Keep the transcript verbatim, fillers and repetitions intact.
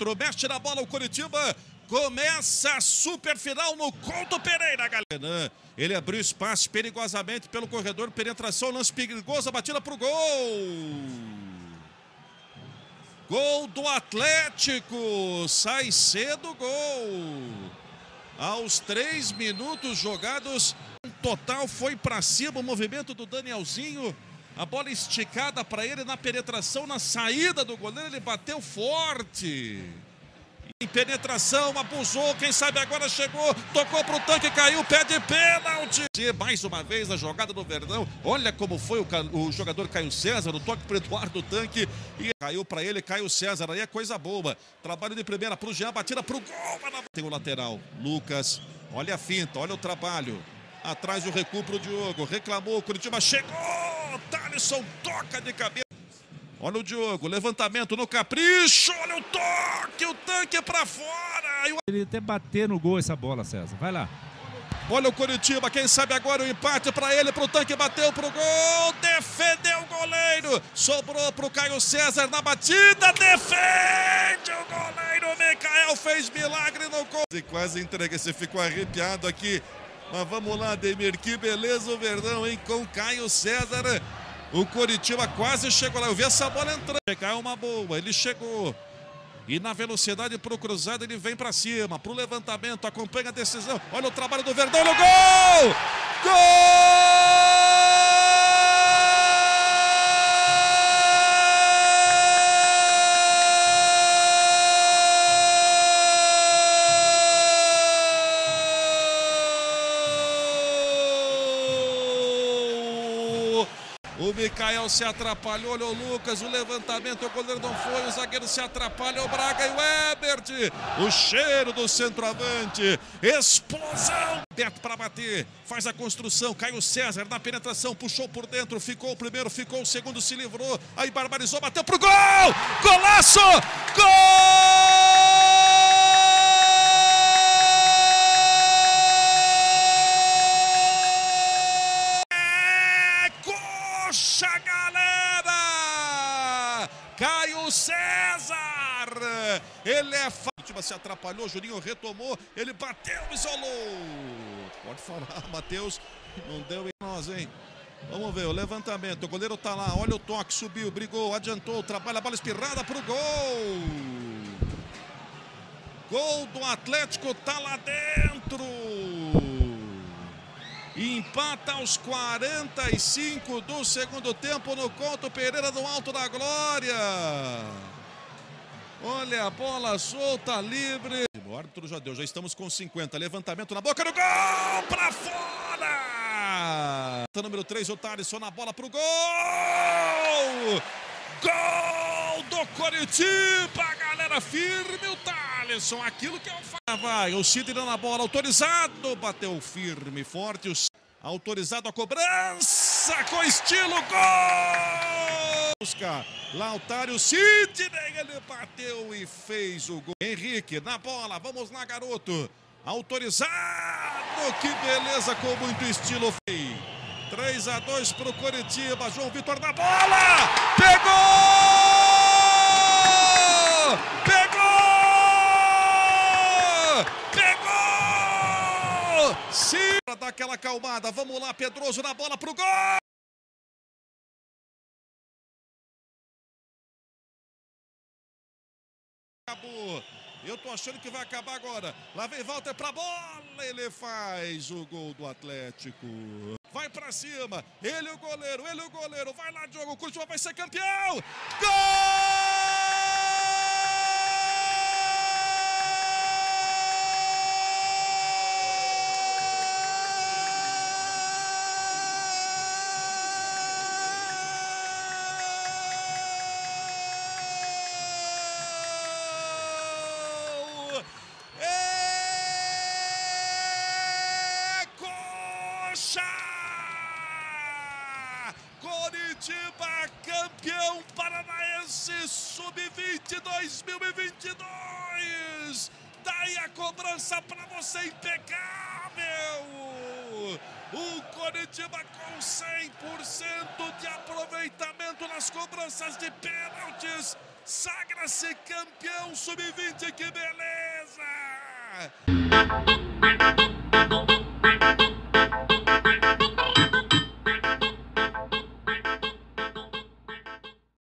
Leandro mexe na bola, o Coritiba começa a super final no Couto Pereira, galera. Ele abriu espaço perigosamente pelo corredor, penetração, lance perigoso, a batida pro gol. Gol do Atlético, sai cedo gol. Aos três minutos jogados, total foi para cima, o movimento do Danielzinho. A bola esticada para ele na penetração, na saída do goleiro, ele bateu forte. Em penetração, abusou, quem sabe agora chegou, tocou pro tanque, caiu, pede pênalti. Mais uma vez a jogada do Verdão, olha como foi o, o jogador Caio César, o toque pro Eduardo Tanque, e caiu para ele, Caio César, aí é coisa boa. Trabalho de primeira pro Jean, batida pro gol. Tem o lateral, Lucas, olha a finta, olha o trabalho. Atrás o recuo pro Diogo, reclamou, Curitiba chegou, Thalisson toca de cabeça. Olha o Diogo, levantamento no capricho, olha o toque, o tanque pra fora. Ele até bater no gol essa bola, César, vai lá. Olha o Curitiba, quem sabe agora o empate pra ele, pro tanque, bateu pro gol, defendeu o goleiro, sobrou pro Caio César na batida, defende o goleiro, Micael fez milagre no gol. E quase entrega, você ficou arrepiado aqui, mas vamos lá, Demir, que beleza o Verdão, hein, com Caio César. O Coritiba quase chegou lá, eu vi essa bola entrando. É uma boa, ele chegou. E na velocidade pro cruzado ele vem pra cima, pro levantamento, acompanha a decisão. Olha o trabalho do Verdão, olha o gol! Gol! O Micael se atrapalhou, olha o Lucas, o levantamento, o goleiro não foi, o zagueiro se atrapalha, o Braga e o Ebert, o cheiro do centroavante, explosão, Beto para bater, faz a construção, Caio César na penetração, puxou por dentro, ficou o primeiro, ficou o segundo, se livrou, aí barbarizou, bateu pro gol, golaço, gol! Poxa, galera! Caio César! Ele é fácil. O se atrapalhou, Juninho retomou, ele bateu, isolou. Pode falar, Matheus, não deu em nós, hein? Vamos ver, o levantamento, o goleiro tá lá, olha o toque, subiu, brigou, adiantou, trabalha a bola espirrada pro gol. Gol do Atlético, tá lá dentro. Empata aos quarenta e cinco do segundo tempo no Couto Pereira, no Alto da Glória. Olha a bola solta, livre. O árbitro já deu, já estamos com cinquenta. Levantamento na boca do gol, pra fora. Número três, o Thalisson na bola pro gol. Gol do Coritiba, galera, firme o Thalisson, aquilo que é o fa... Vai, o Sidney na bola, autorizado, bateu firme, forte, o... autorizado a cobrança, com estilo, gol! Busca, Lautaro, Sidney, ele bateu e fez o gol. Henrique na bola, vamos lá, garoto, autorizado, que beleza, com muito estilo, três a dois pro Coritiba, João Vitor na bola, pegou! Pegou! Pegou! Sim! Para dar aquela acalmada, vamos lá, Pedroso na bola pro gol! Acabou. Eu tô achando que vai acabar agora. Lá vem Walter pra bola, ele faz o gol do Atlético. Vai pra cima, ele o goleiro, ele o goleiro, vai lá, Diogo, o Curitiba vai ser campeão! Gol! Coritiba, campeão paranaense sub vinte dois mil e vinte e dois. Daí a cobrança para você impecável. O Coritiba com cem por cento de aproveitamento nas cobranças de pênaltis. sagra-se campeão sub vinte, que beleza!